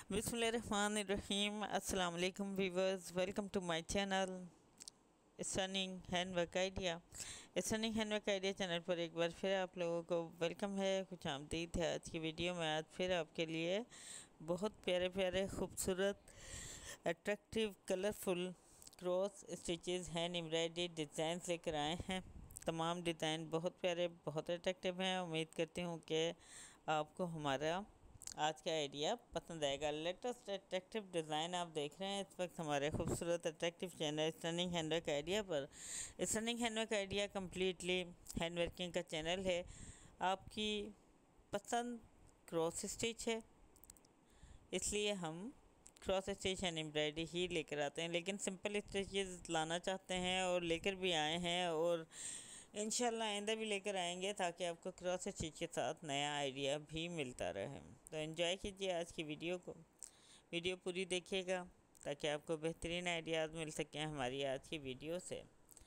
बिस्मिल्लाहिर्रहमानिर्रहीम। अस्सलाम वालेकुम viewers, welcome to my channel stunning handwork idea. Stunning handwork idea channel पर एक बार फिर आप लोगों को वेलकम है, कुछ आमदीद है। आज की वीडियो में आज फिर आपके लिए बहुत प्यारे प्यारे खूबसूरत attractive colourful cross stitches hand embroidery design लेकर आए हैं। तमाम डिज़ाइन बहुत प्यारे, बहुत अट्रैक्टिव हैं। उम्मीद करती हूँ कि आपको हमारा आज का आइडिया पसंद आएगा। लेटेस्ट अट्रैक्टिव डिज़ाइन आप देख रहे हैं इस वक्त हमारे खूबसूरत attractive channel stunning handwork idea पर। Stunning handwork idea completely handworking का चैनल है। आपकी पसंद क्रॉस स्टिच है, इसलिए हम क्रॉस स्टिच एंड एम्ब्रॉयडरी ही लेकर आते हैं, लेकिन सिंपल स्टिचेस लाना चाहते हैं और लेकर भी आए हैं और इंशाल्लाह आइंदा भी लेकर आएंगे, ताकि आपको क्रॉस स्टिच के साथ नया आइडिया भी मिलता रहे। तो एंजॉय कीजिए आज की वीडियो को, वीडियो पूरी देखिएगा ताकि आपको बेहतरीन आइडियाज़ मिल सकें हमारी आज की वीडियो से।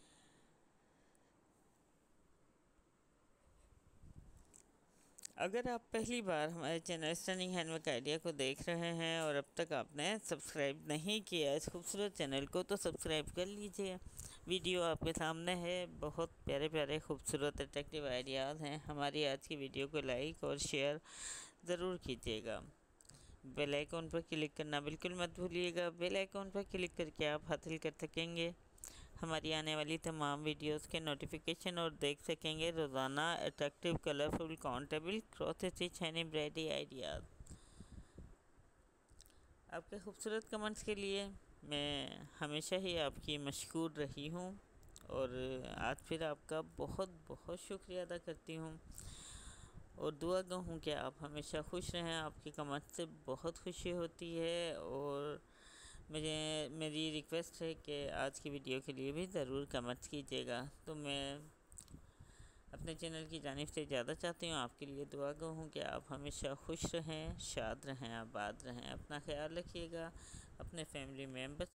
अगर आप पहली बार हमारे चैनल स्टनिंग हैंडवर्क आइडिया को देख रहे हैं और अब तक आपने सब्सक्राइब नहीं किया इस खूबसूरत चैनल को, तो सब्सक्राइब कर लीजिए। वीडियो आपके सामने है, बहुत प्यारे प्यारे खूबसूरत अट्रैक्टिव आइडियाज़ हैं। हमारी आज की वीडियो को लाइक और शेयर ज़रूर कीजिएगा। बेल आइकॉन पर क्लिक करना बिल्कुल मत भूलिएगा। बेल आइकॉन पर क्लिक करके आप हासिल कर सकेंगे हमारी आने वाली तमाम वीडियोस के नोटिफिकेशन और देख सकेंगे रोज़ाना attractive colourful countable cross stitch hand embroidery ideas. आपके खूबसूरत कमेंट्स के लिए मैं हमेशा ही आपकी मशकूर रही हूँ और आज फिर आपका बहुत बहुत शुक्रिया अदा करती हूँ और दुआ गो हूँ कि आप हमेशा खुश रहें। आपके कमेंट्स से बहुत खुशी होती है और मेरी रिक्वेस्ट है कि आज की वीडियो के लिए भी ज़रूर कमेंट्स कीजिएगा। तो मैं अपने चैनल की जानिब से ज़्यादा चाहती हूँ, आपके लिए दुआ गो हूँ कि आप हमेशा खुश रहें, शाद रहें, आबाद रहें। अपना ख्याल रखिएगा, अपने फैमिली मेम्बर्स